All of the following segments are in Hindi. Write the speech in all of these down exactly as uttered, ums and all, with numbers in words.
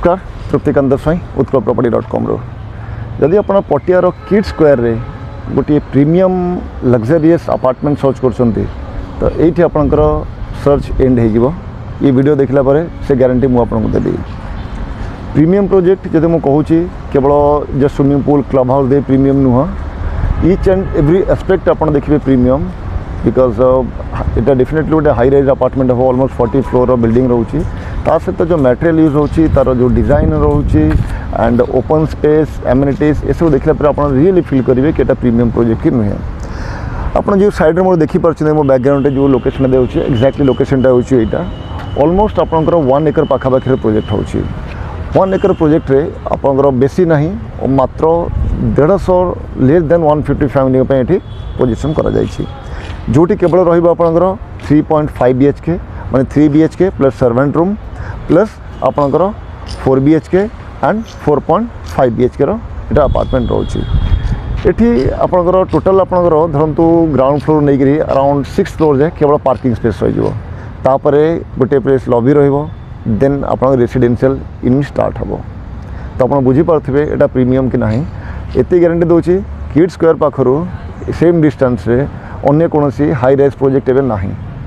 नमस्कार Truptikant Swain Utkal property dot com रो जदि आप पटियार किड्स स्क्वायर रे गोटे प्रीमियम लग्जरियस अपार्टमेंट सर्च करछंती तो एठी आपनकर सर्च एंड हो ये वीडियो देखला परे से गारंटी मु आपन को देबी। प्रीमियम प्रोजेक्ट जदि मु कहूची केवल just swimming pool club house दे प्रीमियम नुह ईच एंड एवरी एस्पेक्ट आपन देखिबे प्रीमियम बिकज इटा डेफिनेटली गोटे हाई राइज अपार्टमेंट हो ऑलमोस्ट फोर्टी फ्लोर बिल्डिंग रोची ता सहित जो मटेरियल यूज होची तार जो डिजाइन रोची एंड ओपन स्पेस एमिनिटीज ये सब देखला पर आपन रियली फील करेंगे कि एटा प्रीमियम प्रोजेक्ट ही नुहे। आपन जो साइड रे मोर देखि परछन मो बैकग्राउंड जो लोकेशन दे होची एक्जेक्टली लोकेशन टा होची एटा ऑलमोस्ट आपनकर वन एकर पाखा पाखरे प्रोजेक्ट होची। वन एकर प्रोजेक्ट रे आपनकर बेसी नाही मात्र डेढ़ सौ less than one fifty family पे एठी पोजीशन करा जायछि जोटी केवल रहिबो आपनकर three point five B H K माने three B H K plus servant room plus आपनकर four B H K and four point five B H K रो एटा अपार्टमेंट रोची। एठी आपनकर टोटल आपनकर धरंतु ग्राउंड फ्लोर नै गिरी अराउंड सिक्स फ्लोर जे केवल पार्किंग स्पेस रहि जिवो तापरे गोटे प्लेस लॉबी रहिबो देन आपन रेसिडेंशियल इन स्टार्ट हबो तो आपन बुझी पारथिबे एटा प्रीमियम कि नाही। एते गारंटी दोची किड्स स्क्वायर पाखरु सेम डिस्टेंस रे अन्य कोनोसी हाई राइज प्रोजेक्ट एबे नाही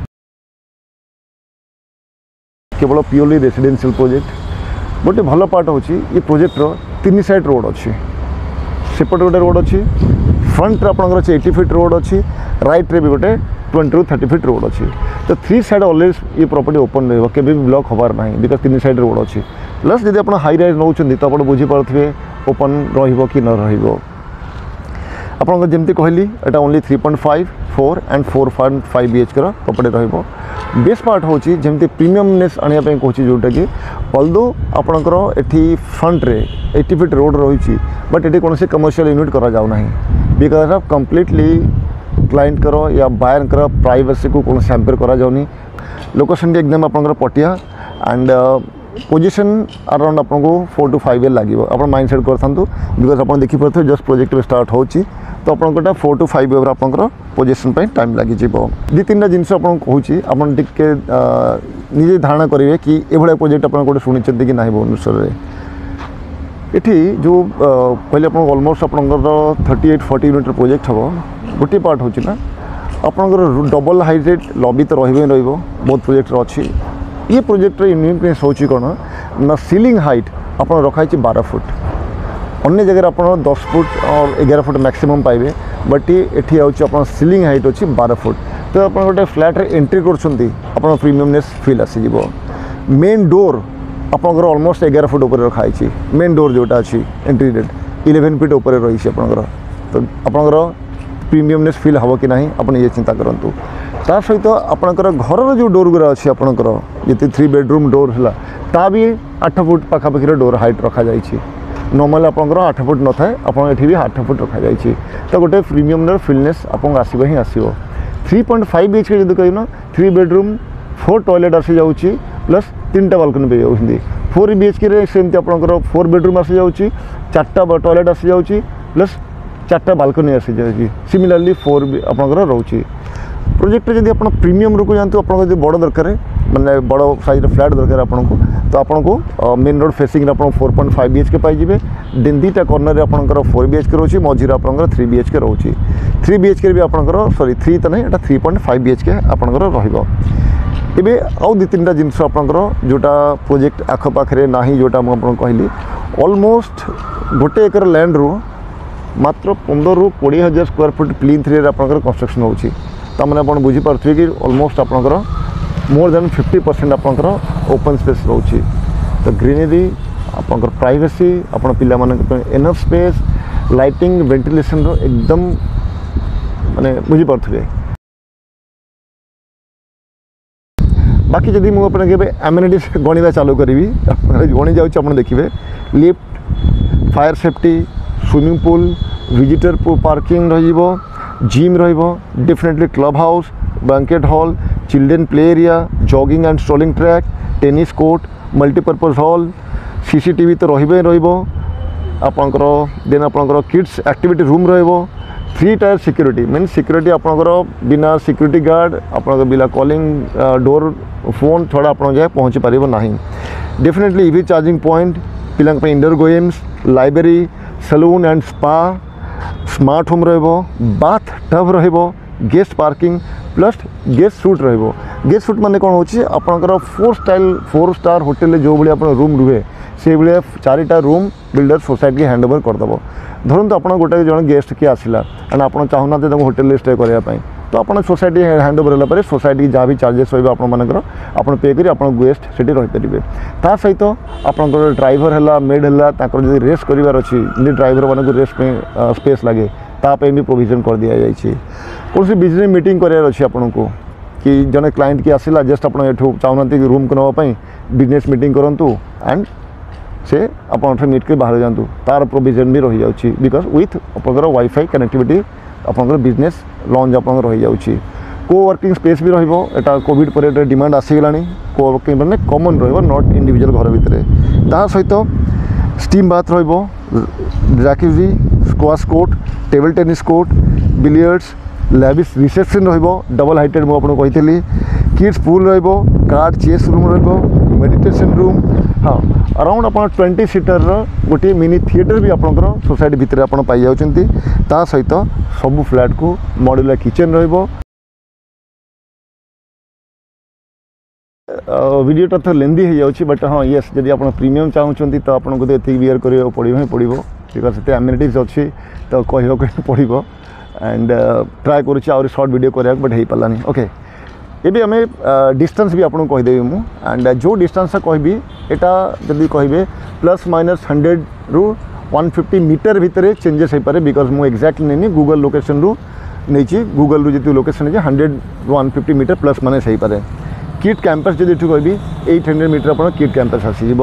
केवल प्योरली रेसिडेंशियल प्रोजेक्ट। गोटे भल पार्ट होची ये प्रोजेक्ट रो तीन साइड रोड अच्छी सेपट गोटे रोड अच्छी फ्रंट रे आपनकर अछि एटी फीट रोड अच्छी राइट रे भी गोटे twenty to thirty feet road अच्छी तो थ्री साइड ऑलवेज ये प्रॉपर्टी ओपन रहबो केबे भी ब्लॉक होबार नाही बिकॉज तीन साइड रोड अच्छी प्लस जदि आपण हाई राइज नौचंदी तो आपण बुझी पारथिबे ओपन रहिबो कि न रहिबो। आपन जमती कहली एटा only three point five four and four point five B H K property रहिबो। बेस्ट पार्ट होची जमती प्रीमियमनेस आनिया पे कहूची जोटा कि ऑल्दो आपनकर एठी फ्रंट रे एटी फीट रोड रही बट एटी कोनोसी कमर्शियल यूनिट करा जाउ नाही बिकॉज ऑफ कंप्लीटली क्लाइंट करो या बायर करो प्राइवेसी को कौन हैम्पर करा जाउनी। लोकेशन एकदम आपनकर पटिया एंड पोजीशन अराउंड आपको फोर टू फाइव ईयर लगे आप माइंड सेट करथांतु बिकॉज आप देखि पारथे जस्ट प्रोजेक्ट स्टार्ट होची तो आपनकर फोर टू फाइव ईयर आपनकर पोजीशन पे टाइम लगी जिवो। दि तीन जिनस आपन कहूची आपन टिके निजे धारणा करिवे कि एभले प्रोजेक्ट आपन कोटे सुनिचंती कि नाही भुवनेश्वर रे। एठी जो पहले आपन ऑलमोस्ट आपनकर thirty eight forty unit project हबो गोटे पार्ट होची ना आपनकर डबल हाइट लॉबी तो रहिबे रहिबो बहुत प्रोजेक्ट अच्छी ये प्रोजेक्ट यूनिकनेस होची कोन ना सीलिंग हाइट आपन रखाई बारह फुट अन्य जगह आपन दस फुट और ग्यारह फुट मैक्सिमम पाइबे बट ये आउची आपन सीलिंग हाइट अच्छी बारह फुट तो आपन गोटे फ्लैट रे एंट्री करछंती आपन प्रीमियमनेस फील आसी जिवो। मेन डोर आपनकर ऑलमोस्ट ग्यारह फुट ऊपर रखाई मेन डोर जोटा अच्छी एंट्री रेट इलेवन फीट ऊपर रही आपनकर तो आपनकर प्रीमियमनेस फील हम कि नहीं आपन ये चिंता करंतु। ता सहित आपनकर घर जो डोर गुरा अच्छी आपनकर ये थ्री बेडरूम डोर है ता भी आठ फुट पाखापाखि डोर हाइट रखा जाइए नॉर्मल आपनकर आठ फुट न थाए आपन एठी भी आठ फुट रखा जाइए तो गोटे प्रीमियम फीलनेस आपन आसीबो ही आसीबो। Three point five B H K जदि कहना थ्री बेडरूम फोर टॉयलेट आसी जाउची प्लस तीन टा बालकनी पे जाउछिंदी फोर बी एच के रे सेमती आपनकर फोर बेडरूम आसी जाउची चारटा टॉयलेट आसी जाउची प्लस चारटा बालकनी आसी जाए सिमिलरली फोर भी आपनकर रोची। प्रोजेक्ट जब आप प्रीमियम रुक जातु आप बड़ दरकार माने बड़ साइज फ्लैट दरकार आपको तो आपको मेन रोड फेसिंग आप four point five B H K पाइबे देन दुईटा कर्नर आपंकर फोर बी एच के रोचे मझे आपंकर थ्री बी एच के रोचे थ्री बी एच के भी आपंकर सॉरी थ्री तो नहीं एटा three point five B H K आपंकर रहिबो। एबे आउ दि तीन जिनस आपंकर जोटा प्रोजेक्ट आखपाखे ना जोटा मुझे कहली ऑलमोस्ट गोटे एकर लैंड रू मात्र पंद्रह रु कोड़े हजार स्क्वायर फुट प्लिंथ रे आपनकर कंस्ट्रक्शन होची तमने आपण बुझी पारथि कि ऑलमोस्ट आपनकर मोर देन फिफ्टी परसेंट आपनकर ओपन स्पेस रोची तो ग्रीनरी आपनकर प्राइवेसी आपण पिला माने एनफ स्पेस लाइटिंग वेंटिलेशन रो एकदम माने बुझी पारथि। बाकी जदि मु अपन केबे एमिनिटीज गणिबा चालू करिवि गणि जाउछ आपण देखिबे lift fire safety swimming pool visitor parking रहिबो जिम रहिबो definitely club house banquet hall children play area jogging and strolling track tennis court multipurpose hall CCTV तो रहिबे रहिबो आपनकर देन आपनकर किड्स एक्टिविटी रूम रहिबो three tier security mean security आपनकर बिना सिक्योरिटी गार्ड आपनकर बिना कॉलिंग डोर फोन थोड़ा आप जाए पहुँची पार ना डेफिनेटली ईवी चार्जिंग पॉइंट, पिलांक पे indoor games, library, salon and spa, smart home रहिबो, बाथ टब रहिबो, guest parking plus guest suite रहिबो। गेस्ट सुट माने कोन होची आपनकर four style four star hotel जो भली आपन रूम रुहे से भली चारिटा room builder society hand over कर दबो। धरन तो आपन गोटे जण गेस्ट के आसिला एंड आपन चाहुना ते होटल ले स्टे करिया पई तो आपन सोसाइटी हैंड ओवर होला पर सोसाइटी जहाँ भी चार्जेस रहिबो आपन मानकर आपन पे करी आपन गेस्ट सेठी रहि परिबे। ता सहित आपन ड्राइवर हला मेड हला ताकर जदि रेस्ट करिवार अछि जे ड्राइवर मानको रेस्ट पे स्पेस लागे ताप भी प्रोविजन कर दिया जाइए। कौन सी बिजनेस मीटिंग करार अच्छे आपन को कि जने क्लाइंट की आसला जस्ट आप चाहूना कि रूम को नापी बिजनेस मीटिंग करूँ एंड से आप मीट के बाहर जातु तार प्रोविजन भी रही जाऊँगी बिकज विथ आपंकर वाईफाई कनेक्टिविटी आपंकर बिजनेस लॉन्च आप रही जाऊँगी। को वर्किंग स्पेस भी रहा कोविड पर डिमांड आसीगला को वर्किंग मैंने कमन रॉट इंडिविजुअल घर भितर ता सहित steam bath jacuzzi squash court table tennis court billiards lavish reception रहिबो डबल हाइटेड मु आपन कहितली किड्स पूल रहिबो कार्ड चेस रूम रहिबो मेडिटेशन रूम हाँ अराउंड अपन ट्वेंटी सीटर गोटे मिनी थिएटर भी आपनकर सोसाइटी भितर आपन पाई जाउचंती। ता सहित सब फ्लैट को मॉड्यूलर किचन रहिबो। वीडियो तो लेंदी हो जाउची बट हाँ यस जदि आप प्रीमियम चाहूँगी तो आपको एति बियर करियो पड़ो ही पड़ो बिकज से एमिनिटीज अच्छी तो कहवाक पड़ो एंड ट्राए करुच्चे आउरी शॉर्ट वीडियो कराया बट हो पारानी। ओके ये आम डिस्टेंस भी आपको कहीदेवी मु एंड जो डिस्टेंस कहबी यहाँ जदि कहे प्लस माइनस हंड्रेड रु वन फिफ्टी मीटर भितर चेंजेस हो पारे बिकज मुझे एक्जाक्टली नहीं गूगल लोकेशन रु नहीं गूगल रु जी लोकेशन है hundred one fifty metre plus minus हो पारे। किट कैंपस जब ये कहबी एट हंड्रेड मीटर आप किट कैंपस आसीज।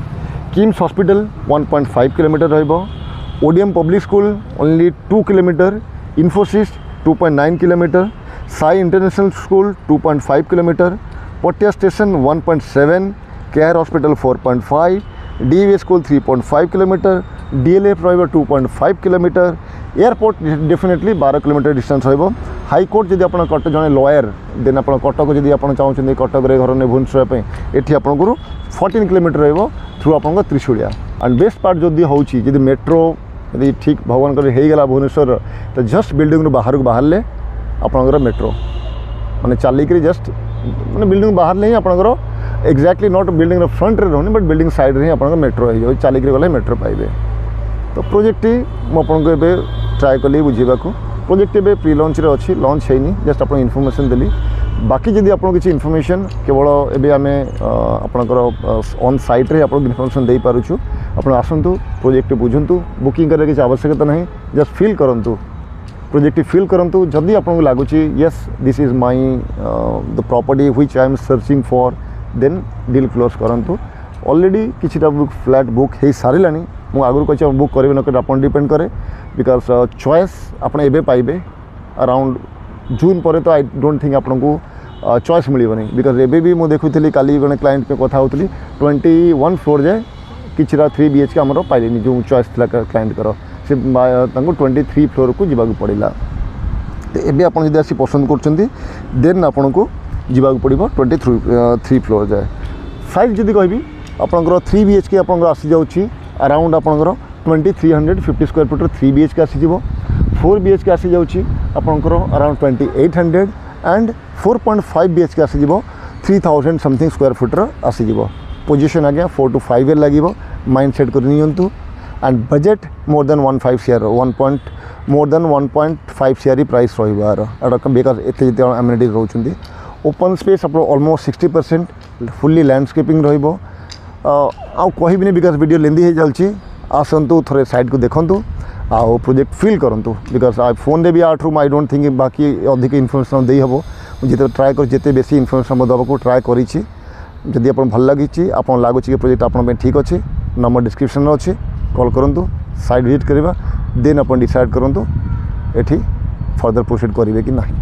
KIMS hospital one point five kilometre रहिबो। ODM public school only two kilometre. Infosys two point nine kilometre. Sai international school two point five kilometre. Patia station one point seven. Care hospital four point five. DV school three point five kilometre. DLF रहिबो to point five kilometre. Airport definitely बारह किलोमीटर डिस्टेंस रहिबो। हाईकोर्ट जब आप कटक जड़े लॉयर देन आप कटक जब आप चाहते कटक घर ने भुवनेश्वर ये आपको फोर्टीन किलोमीटर रहिबो थ्रू आप त्रिशूलिया। एंड बेस्ट पार्ट जदि होची जदि मेट्रो यदि ठीक भगवान कर होगला भुवनेश्वर तो जस्ट बिल्डिंग बाहर को बाहर ले आपंकर मेट्रो माने चलिक जस्ट मैंने बिल्डिंग बाहर ले आपंकर एक्जाक्टली नॉट बिल्डिंग फ्रंट रे रहनी बट बिल्डिंग साइड रे आप मेट्रो हो चलिक गले मेट्रो पाइबे। तो प्रोजेक्ट मुझे ट्राए कली बुझा प्रोजेक्ट ए प्री लॉन्च रे अच्छी लॉन्च है जस्ट आप इनफॉरमेशन देली। बाकी जदि आप किसी इनफॉरमेशन केवल एबे आमे आपनकर ऑन साइट रे आप इनफॉरमेशन दे पारुछु। आप आसतु प्रोजेक्ट बुझंतु बुकिंग करे किसी आवश्यकता नहीं जस्ट फील करंतु प्रोजेक्ट फील करंतु जदि आपको लगुच yes this is my the property which I am searching for then deal close करंतु। ऑलरेडी किछिटा बुक फ्लैट बुक हो सारा मुझे आगुरी कही बुक करेंगे न कर डिपेंड करे बिकज चॉइस आपने एबे पाइबे अराउंड जून पर तो आई डोंट थिंक आपको चॉइस मिलनी बिकज एबे भी मुझे देखुली काली जड़े क्लाइंट पे कथा होती ट्वेंटी वन फ्लोर जाए किछिटा थ्री बी एच के आमर पाइले जो चॉइस थी क्लाइंट कर से ट्वेंटी थ्री फ्लोर को जीवा पड़ा। तो ये आप आसी पसंद कर देन आपन को जीवाक पड़ो ट्वेंटी थ्री थ्री फ्लोर जाए। साइज जदि कहबी आपंकर थ्री बी एच के आप आसी जाऊँगी अराउंड आपंकर twenty three hundred fifty square foot three B H K आसीज। फोर बी एच के आसी जाऊँगी आपंकर around twenty eight hundred and four point five B H K आसीज three thousand something square foot आसीज। पोजिशन आज्ञा फोर टू फाइव ईयर लगे माइंड सेट कर नियंतु and budget more than one five शेयर one point more than one point five शेयर प्राइस रही बिकज एत एमिनिटीज रोचे। ओपन स्पेस आप almost sixty percent fully landscaping रहिबो। आउ कहबिनी बिकज वीडियो लेंदी हो जाऊँगी आसतु थे साइड को देखूँ आउ प्रोजेक्ट फील करूँ बिकज आ फोन रे भी आठ रूम आई डोंट थिंक बाकी अधिक इनफॉरमेशन दे हम जिते ट्राए कर जिते बेसी इनफॉरमेशन देवाक ट्राए करी जदि आप भल लगी आप लगुच कि प्रोजेक्ट आप ठीक अच्छे नंबर डिस्क्रिप्शन अच्छे कॉल करूँ साइट विजिट करवा देन आप डिसाइड करूँ एठी फर्दर प्रोसीड करेंगे कि ना।